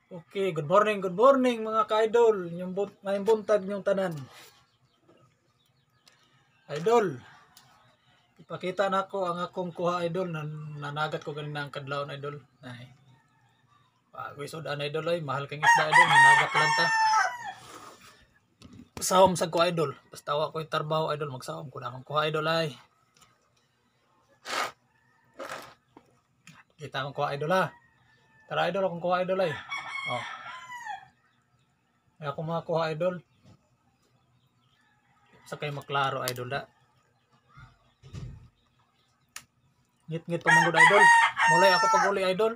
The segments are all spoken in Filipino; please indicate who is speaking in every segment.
Speaker 1: Okay, good morning mga ka-idol. Ngayong buntag niyong tanan. Idol, ipakita na ko ang akong kuha idol na nanagat ko ganina ang kadlawon idol. Ay. Pagwi sudan idol ay mahal kang isda idol, nanagat lang ta. Sawom sa ko idol. Basta wa ko trabaho idol, magsawom ko na akong kuha idol ay. Kita akong kuha idol ha. Tara idol akong kuha idol ay. Oh. Ay ako mga kuha idol. Sa kay maklaro idol da. Ngit-ngit pamanggod idol. Mulay ako pag-uli idol.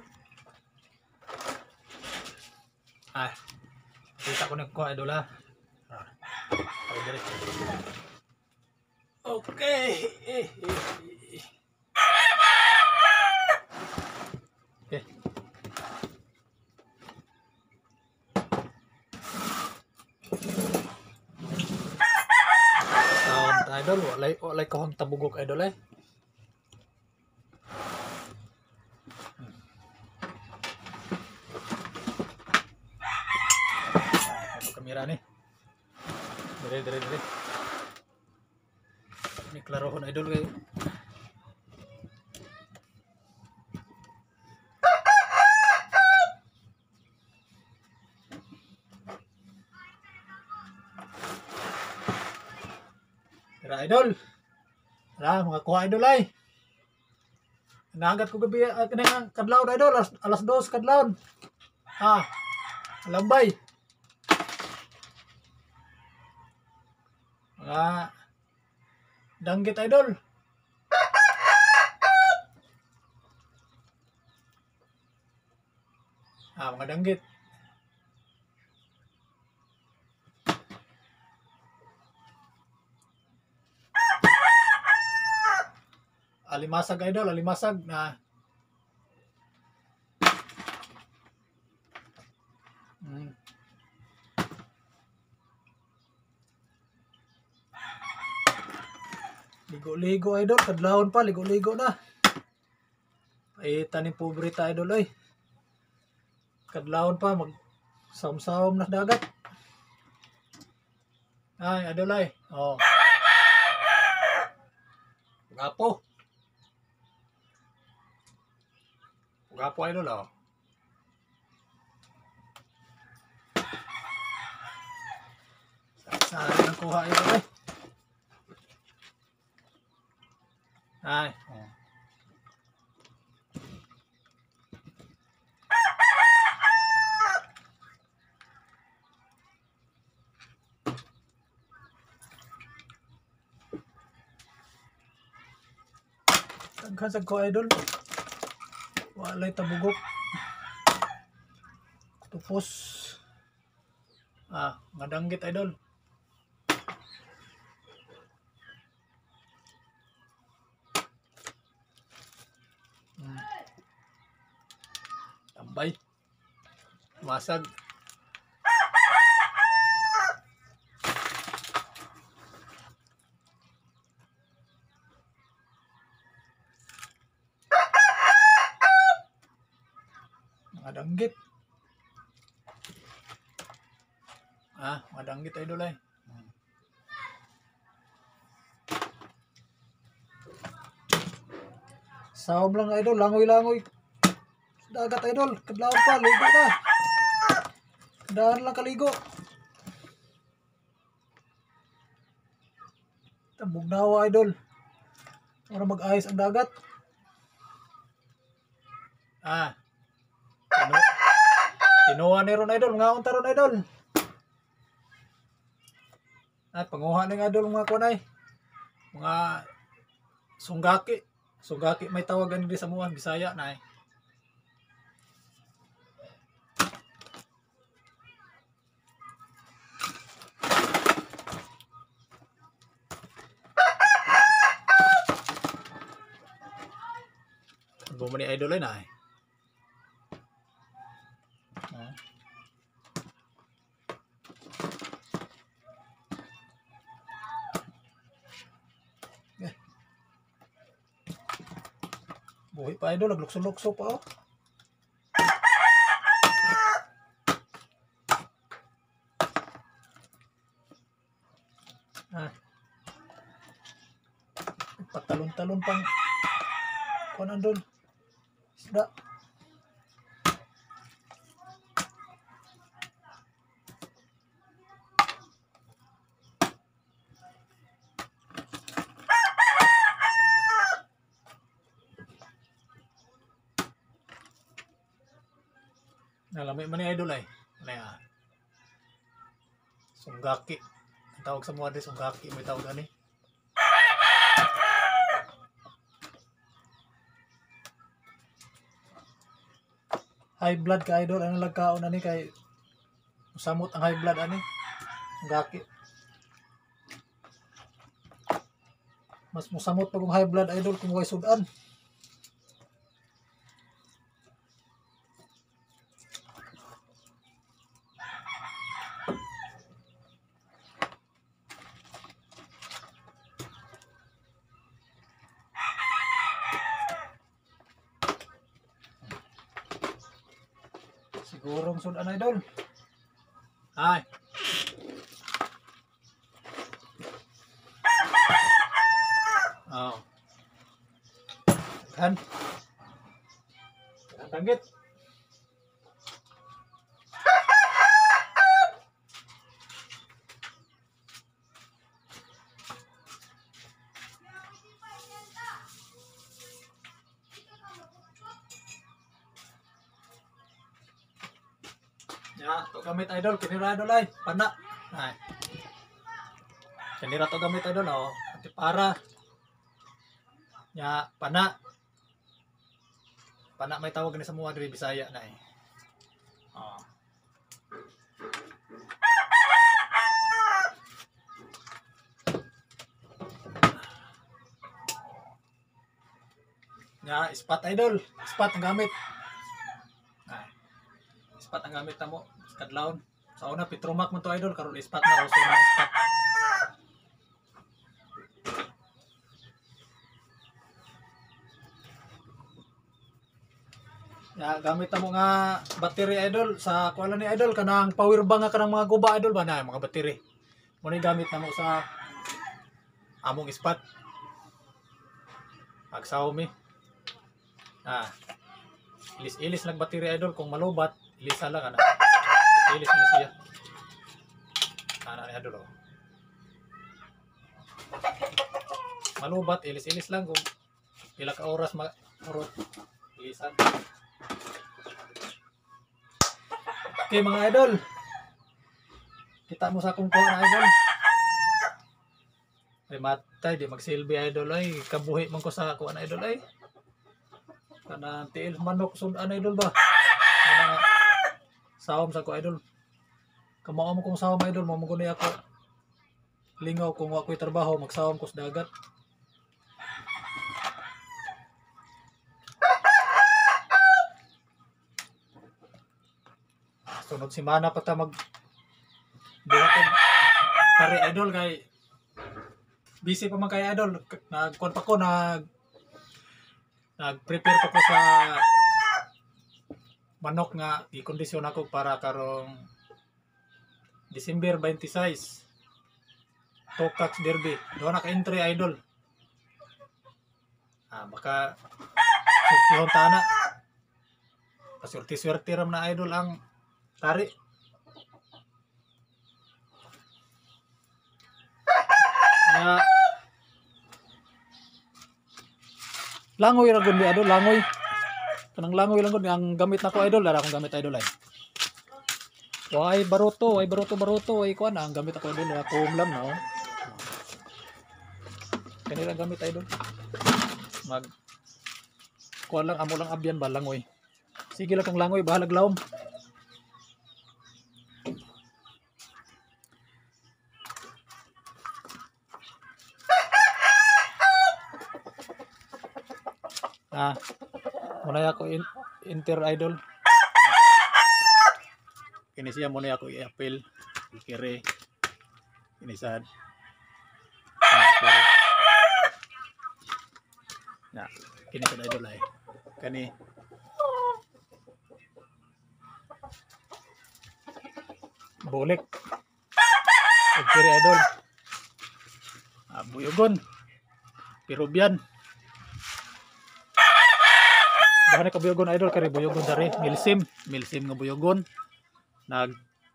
Speaker 1: Ay. Kita ko na kuha idol ha. Okay. Okay. Idol, walay ko ang tabugok idol eh. Kamera nih. Dire. Ini klarohon idol kayo. Tara idol. Tara mga kuha idol ay. Naangat ko gabi kanang kadlaw idol alas 2 kadlaw. Ah. Lambay. Mga danggit idol. Ah, mga danggit. Alimasag idol, alimasag na ligo-ligo idol, kadlawon pa, ligo-ligo na. Ay tanim pobrita idol ay. Kadlawon pa mag sawom-sawom na dagat. Ay idol ay. Oh. Gapo. Gapo idol oh. Saan ang kuha idol ay. Ay. Oh. Kasag ko idol. Walay tabugok. Tupos. Ah, madanggit idol. Tambay. Masag. Mga danggit. Ah, mga danggit idol ay. Sawom lang idol, langoy-langoy. Dagat idol, kadlaw pa, ligo na. Daan lang kaligo. Tambugnawa idol. Para mag-ayos ang dagat. Ah. Tinuha ni ron idol, nga unta ron idol. Ay, panguha ni idol mga kunay. Mga sunggaki. Sunggaki may tawagan di sa muan, Bisaya na eh. Bumani idol ay na eh. Buhay pa idol, naglukso-lukso pa oh. patalon-talon pang kuan idol. Isda. Nalamay man ni idol ay. Ano yan? Sunggaki. Ang tawag sa mga sunggaki. May tawag ani. High blood ka idol. Ano lagkaon ani kay samot ang high blood ani. Sunggaki. Mas musamot pag high blood idol kung way sudan. Sigurong sudan idol. Ay. Oh. Kan. Tanggit. Ya, to gamit idol, kinira idol ay, pana. Ay. Kinira to gamit idol oh, ati para. Ya, pana. Pana may tawag ni sa mga diri Bisaya na eh. Oh. Ya, ispat idol, ispat ang gamit. Ay. Ispat ang gamit mo, kadlawon. Sa una Petromac man to idol, karon ispat na uso na ispat. Ya, gamit mo nga battery idol sa kuala ni idol kanang power bank nga kanang mga guba idol ba na mga battery. Mo ni gamit namo sa among ispat. Pag Xiaomi. Ah. Ilis-ilis lang battery idol kung malubat, ilisa lang ana. Ilis ni siya. Ana ni idol oh. Malubat, ilis-ilis lang kung pila ka oras marot ilisan. Okay mga idol. Kita mo sa kung kuha na idol. Ay matay, di magsilbi idol ay. Kabuhi man ko sa kuha na idol ay. Kana tiil manok sudan idol ba? Kana sawom sa ko idol. Kamao mo kung sawom idol, mo guni ako. Lingaw kung ako'y trabaho, magsawom ko sa dagat. Sunod simana pa ta mag buhat pare idol kay busy pa man kay idol. Nagkuan pa ko nag-prepare pa ko sa manok nga i-kondisyon ako para karong December 26 Tokax Derby. Doon naka-entry idol. Baka surtihon tana. Pasurti-swerte ram na idol ang tari. Na langoy ra gud idol, langoy. Kanang langoy lang gud ang gamit nako idol, dara akong gamit idol ay. Way baruto, ay kuan ang gamit ako idol, ako umlam no. Kanila gamit idol. Mag kuan lang amo lang abyan ba langoy. Sige lang kang langoy, bahalag lawom. Muna ako inter idol. Kini siya muna ako i-appeal, ikire, inisad. Na, kini sa idol ay. Kani Bolek. Ikire idol. Buyugon. Peruvian. Bahan ka buyogon idol kay buyogon dari milsim nga buyogon. Nag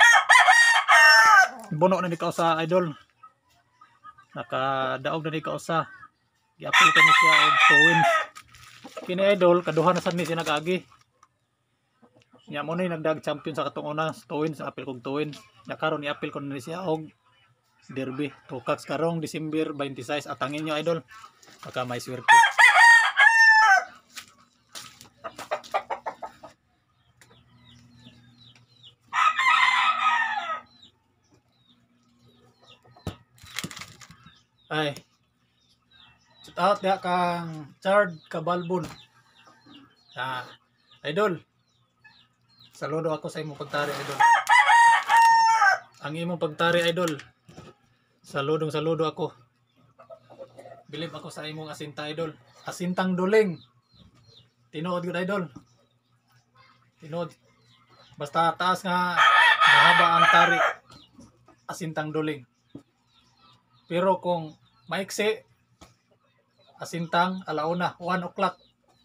Speaker 1: bono na di ka usa idol. Nakadaog na di ka usa. Gi-apil ka ni siya og twins. Kini idol kaduha na sad ni siya nag-agi. Nya mo ni nagdag champion sa katong una, twins, apil kog twins. Nya karon i-apil ko na ni siya og derby. Tukax karong December 26 atangin nyo idol. Baka may swerte. Ay. Shout out ya kang Chard Cabalbon. Idol. Saludo ako sa imong pagtari idol. Ang imong pagtari idol. Saludo ako. Bilib ako sa imong asinta idol. Asintang duling. Tinuod gud idol. Tinuod. Basta taas nga mahaba ang tari. Asintang duling. Pero kung maiksi, asintang alauna, 1 o'clock.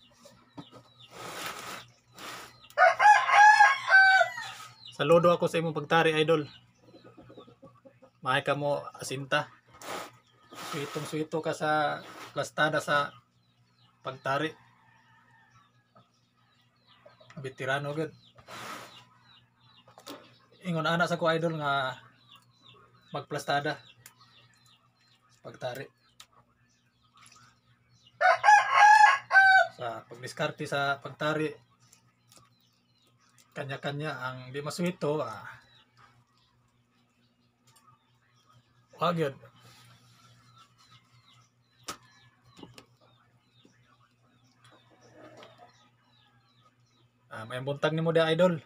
Speaker 1: Saludo ako sa imong pagtari idol. Mahay ka mo asinta. Suitong-suito ka sa plastada sa pagtari. Veterano gud. Ingon ana sa ko idol nga magplastada pagtari. Sa pagdiskarte sa pagtari, kanya-kanya ang di masuito. Wag yun. May buntag ni mo di idol.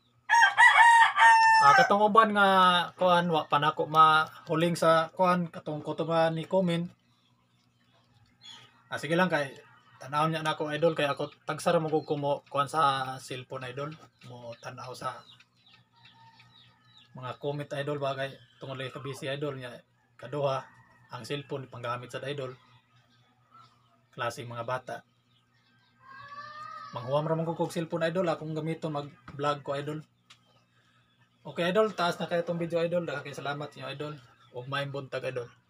Speaker 1: Katong uban nga kuan wa pa nako mahuling sa kuan katong kutuban ni comment. Sige lang kay tanaw niya nako idol kay ako tagsara mo ko mo kuan sa cellphone idol mo tanaw sa mga comment idol bagay tungod lay ka busy idol niya kaduha ang cellphone panggamit sa idol klaseng mga bata. Manghuam ra man ko kog cellphone idol akong gamiton mag-vlog ko idol. Okay idol, taas na kayo itong video idol. Salamat niyo idol. Huwag maing buntag idol.